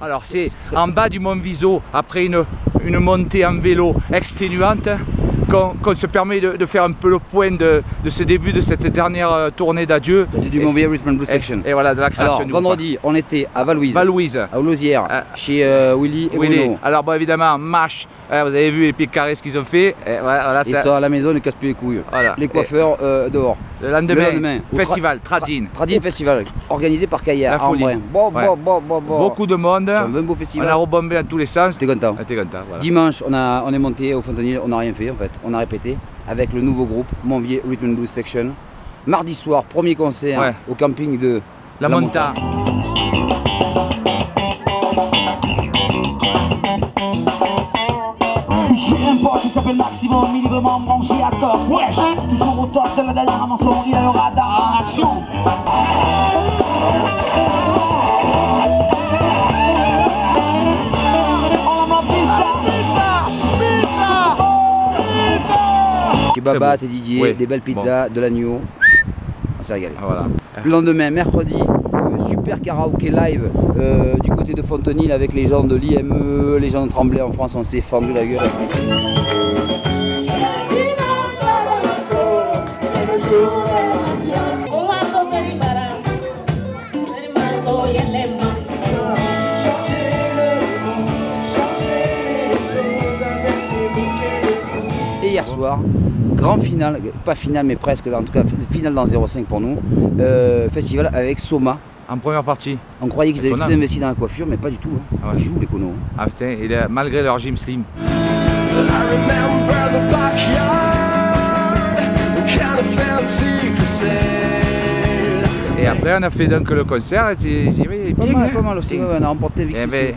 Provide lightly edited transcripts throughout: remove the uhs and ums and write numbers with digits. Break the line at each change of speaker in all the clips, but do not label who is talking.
Alors c'est en bas du Mont Viso, après une montée en vélo exténuante, qu'on se permet de faire un peu le point de ce début de cette dernière tournée d'adieu.
Du Mont-Vier Rhythm and Blues Section.
Et voilà, de la création.
Alors,
du
vendredi, on était à Val-Louise, à Lausière, chez Willy et Bruno.
Alors bon, évidemment, MASH, vous avez vu les pieds carrés ce qu'ils ont fait. Et voilà,
ils sont à la maison, ils ne cassent plus les couilles. Voilà. Les coiffeurs dehors.
Le lendemain, festival, Tradin.
Tradin Festival, organisé par Caillard.
La folie. Beaucoup de monde.
C'est un beau festival.
On a rebombé dans tous les sens.
T'es content.
T'es content, voilà.
Dimanche, on est monté au Fontenil, on n'a rien fait en fait. On a répété avec le nouveau groupe Mont-Vier Rhythm and Blues Section. Mardi soir, premier concert au camping de
La Montagne.
J'ai un pote qui s'appelle Maximum, il est vraiment branché à top. Wesh, toujours au top de la dernière mention, il a le radar en action.
Chez Babat et Didier, des belles pizzas, de l'agneau. On s'est régalé.
Voilà.
Le lendemain, mercredi, super karaoké live du côté de Fontenil avec les gens de l'IME, les gens de Tremblay en France, on s'est fendu la gueule. Et hier soir, grand final, pas final mais presque, en tout cas final dans 05 pour nous, festival avec Soma.
En première partie.
On croyait qu'ils avaient tout investi dans la coiffure, mais pas du tout. Hein.
Ah ouais.
Ils jouent les conos. Hein.
Ah putain, malgré leur gym slim. Et après on a fait donc le concert et c'est
pas mal aussi, on a remporté avec succès.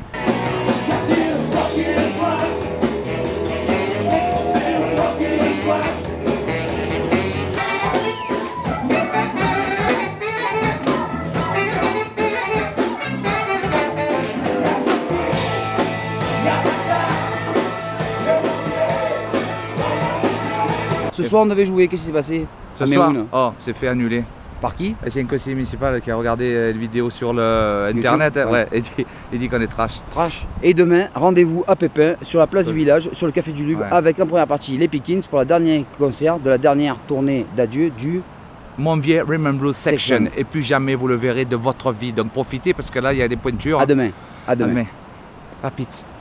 Ce soir on devait jouer, qu'est-ce qui s'est passé?
Ce soir, c'est fait annuler.
Par qui?
C'est un conseiller municipal qui a regardé une vidéo sur le internet et dit qu'on est trash.
Trash. Et demain, rendez-vous à Pépin, sur la place du village, sur le café du Lube, avec en première partie les Pickins pour la dernière concert de la dernière tournée d'adieu du
Mont-Vier Rhythm and Blues Section. Et plus jamais vous le verrez de votre vie. Donc profitez parce que là il y a des pointures.
À demain. À demain.
Pas pizza.